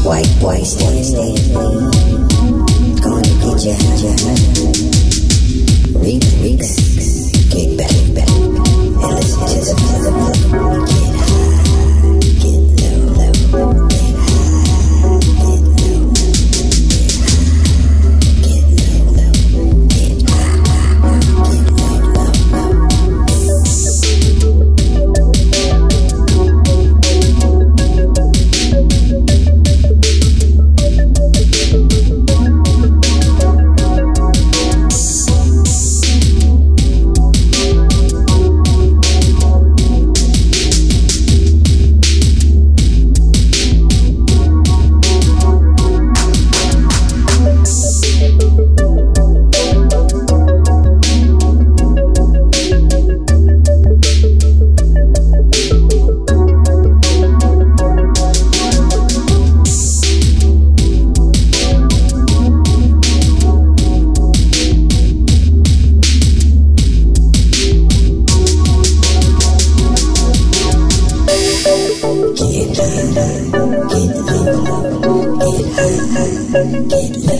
White stay. Gonna get you high. Remix. Get back. And listen to the rhythm. Get high. Get low. Get high. Get low. Get low. Get high. Get low.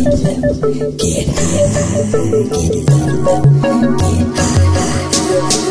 Get high, get low, get high.